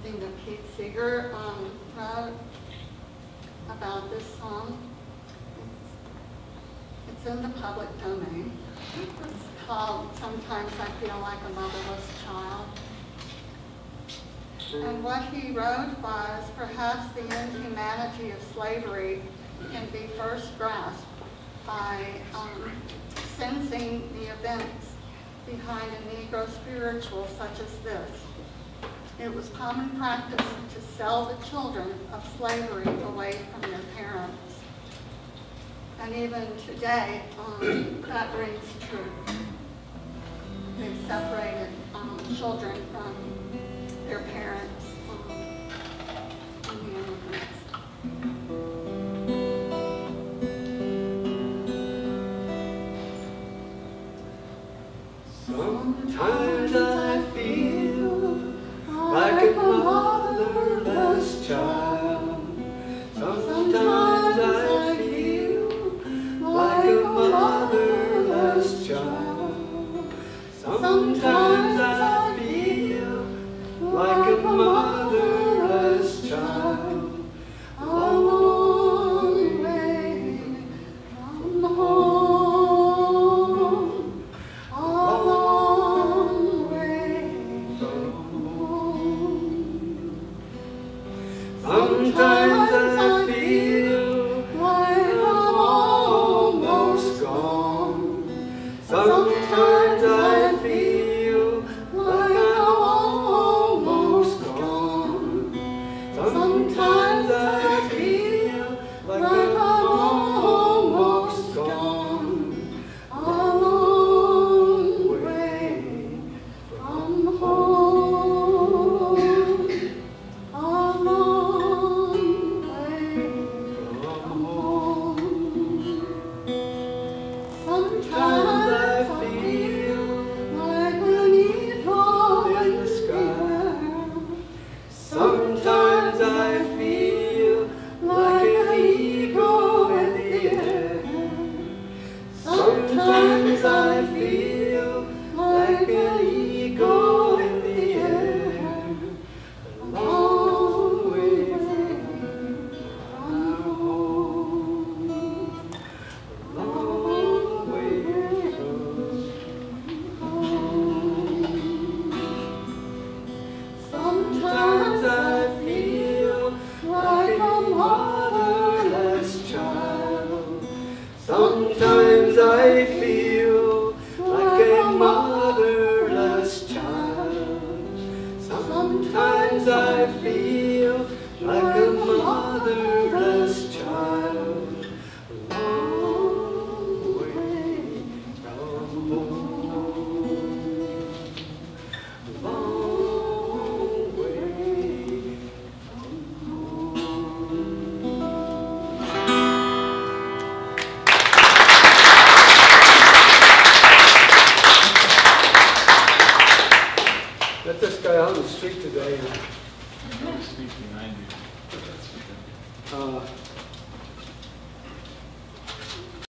something that Pete Seeger wrote about this song. It's in the public domain. It's called "Sometimes I Feel Like a Motherless Child." And what he wrote was, perhaps the inhumanity of slavery can be first grasped by sensing the events behind a Negro spiritual such as this. It was common practice to sell the children of slavery away from their parents. And even today, that rings true. They've separated children from their parents and the immigrants. Sometimes I feel like a motherless child. Sometimes I feel like a motherless child. Sometimes I feel like a motherless child. A long way from home. Sometimes I feel like I'm almost gone. Sometimes I feel like I'm almost gone. Sometimes I feel like I'm almost gone. A long way from home. Sometimes I feel like an eagle in the sky. Sometimes I feel like an eagle in the air. Sometimes I feel like an eagle in the air. A long way from home. A long way from home. Sometimes I feel like a motherless child. Sometimes I feel like a motherless child. Sometimes I feel like a motherless child. A long way from home. A long way from home. Met this guy on the street today. I was speaking behind you.